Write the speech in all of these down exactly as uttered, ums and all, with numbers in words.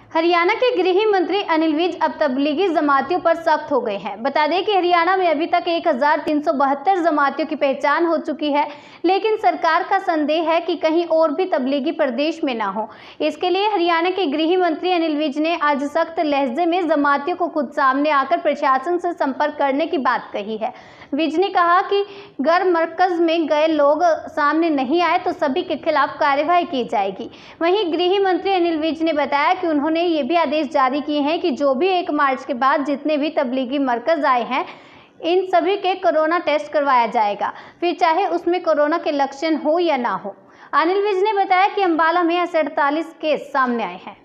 हरियाणा के गृह मंत्री अनिल विज अब तबलीगी जमातियों पर सख्त हो गए हैं। बता दें कि हरियाणा में अभी तक एक हजार तीन सौ बहत्तर जमातियों की पहचान हो चुकी है, लेकिन सरकार का संदेह है कि कहीं और भी तबलीगी प्रदेश में ना हो। इसके लिए हरियाणा के गृह मंत्री अनिल विज ने आज सख्त लहजे में जमातियों को खुद सामने आकर प्रशासन से संपर्क करने की बात कही है। विज ने कहा कि अगर मरकज में गए लोग सामने नहीं आए तो सभी के खिलाफ कार्रवाई की जाएगी। वहीं गृह मंत्री अनिल विज ने बताया कि उन्होंने ये भी आदेश जारी किए हैं कि जो भी एक मार्च के बाद जितने भी तबलीगी मरकज आए हैं, इन सभी के कोरोना टेस्ट करवाया जाएगा, फिर चाहे उसमें कोरोना के लक्षण हो या ना हो। अनिल विज ने बताया कि अंबाला में ऐसे अड़तालीस केस सामने आए हैं।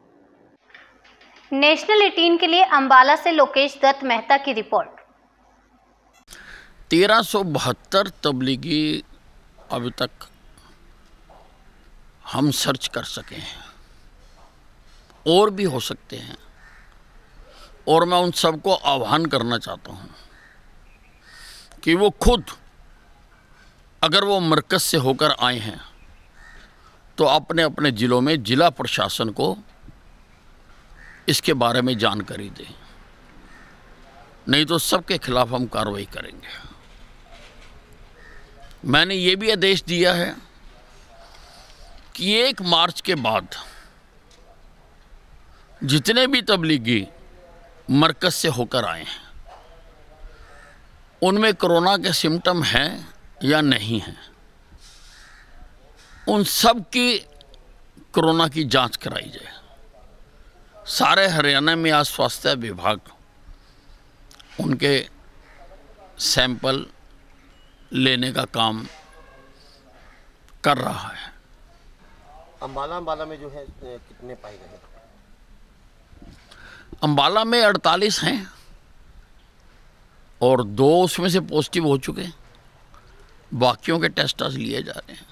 नेशनल एटीन के लिए अंबाला से लोकेश दत्त मेहता की रिपोर्ट। तेरह सौ बहत्तर तबलीगी अभी तक हम सर्च कर सके हैं, और भी हो सकते हैं। और मैं उन सबको आह्वान करना चाहता हूं कि वो खुद, अगर वो मरकज़ से होकर आए हैं तो अपने अपने ज़िलों में जिला प्रशासन को इसके बारे में जानकारी दें, नहीं तो सबके खिलाफ हम कार्रवाई करेंगे। मैंने ये भी आदेश दिया है कि एक मार्च के बाद जितने भी तबलीगी मरकज़ से होकर आए हैं, उनमें कोरोना के सिम्टम हैं या नहीं हैं, उन सब की कोरोना की जांच कराई जाए। सारे हरियाणा में आज स्वास्थ्य विभाग उनके सैंपल लेने का काम कर रहा है। अंबाला अंबाला में जो है कितने पाए गए? अंबाला में अड़तालीस हैं और दो उसमें से पॉजिटिव हो चुके हैं। बाकियों के टेस्ट आज लिए जा रहे हैं।